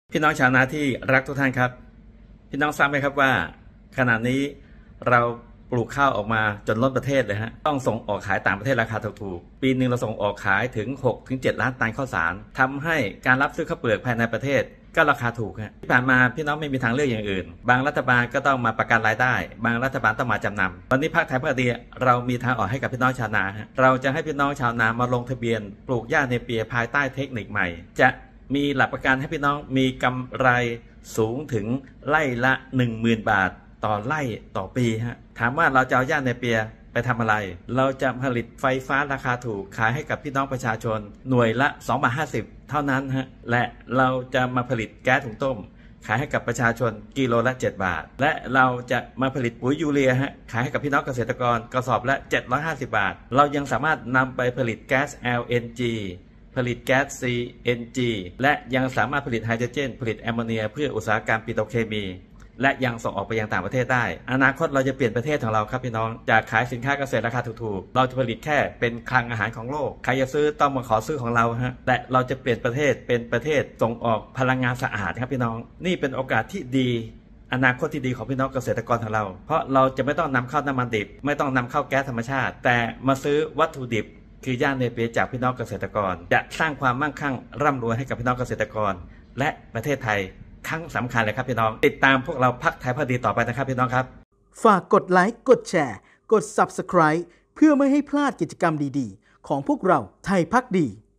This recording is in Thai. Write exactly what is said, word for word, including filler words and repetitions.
พี่น้องชาวนาที่รักทุกท่านครับพี่น้องทราบไหมครับว่าขณะนี้เราปลูกข้าวออกมาจนล้นประเทศเลยฮะต้องส่งออกขายต่างประเทศราคาถูกๆปีหนึ่งเราส่งออกขายถึง หกถึงเจ็ด ล้านตันข้าวสารทำให้การรับซื้อข้าวเปลือกภายในประเทศก็ราคาถูกฮะที่ผ่านมาพี่น้องไม่มีทางเลือกอย่างอื่นบางรัฐบาลก็ต้องมาประกันรายได้บางรัฐบาลต้องมาจำนำตอนนี้ภาคไทยภาคดีเรามีทางออกให้กับพี่น้องชาวนาฮะเราจะให้พี่น้องชาวนามาลงทะเบียนปลูกหญ้าเนเปียภายใต้เทคนิคใหม่จะมีหลักประกันให้พี่น้องมีกำไรสูงถึงไร่ละ หนึ่งหมื่น บาทต่อไร่ต่อปีฮะถามว่าเราจะเอาหญ้าเนเปียไปทำอะไรเราจะผลิตไฟฟ้าราคาถูกขายให้กับพี่น้องประชาชนหน่วยละ สองบาทห้าสิบ เท่านั้นฮะและเราจะมาผลิตแก๊สถุงต้มขายให้กับประชาชนกิโลละเจ็ดบาทและเราจะมาผลิตปุ๋ยยูเรียฮะขายให้กับพี่น้องเกษตรกรกระสอบละเจ็ดร้อยห้าสิบบาทเรายังสามารถนำไปผลิตแก๊ส แอล เอ็น จี ผลิตแก๊ส ซี เอ็น จี และยังสามารถผลิตไฮโดรเจนผลิตแอมโมเนียเพื่ออุตสาหกรรมปิโตรเคมีและยังส่งออกไปยังต่างประเทศได้อนาคตเราจะเปลี่ยนประเทศของเราครับพี่น้องจากขายสินค้าเกษตรราคาถูกๆเราจะผลิตแค่เป็นคลังอาหารของโลกใครจะซื้อต้องมาขอซื้อของเราฮะแต่เราจะเปลี่ยนประเทศเป็นประเทศส่งออกพลังงานสะอาดครับพี่น้องนี่เป็นโอกาสที่ดีอนาคตที่ดีของพี่น้องเกษตรกรของเราเพราะเราจะไม่ต้องนำเข้าน้ำมันดิบไม่ต้องนำเข้าแก๊สธรรมชาติแต่มาซื้อวัตถุดิบคือหญ้าเนเปียจากพี่น้องเกษตรกรจะสร้างความมั่งคั่งร่ำรวยให้กับพี่น้องเกษตรกรและประเทศไทยครั้งสำคัญเลยครับพี่น้องติดตามพวกเราพรรคไทยพักดีต่อไปนะครับพี่น้องครับฝากกดไลค์กดแชร์กด ซับสไครบ์ เพื่อไม่ให้พลาดกิจกรรมดีๆของพวกเราไทยพักดี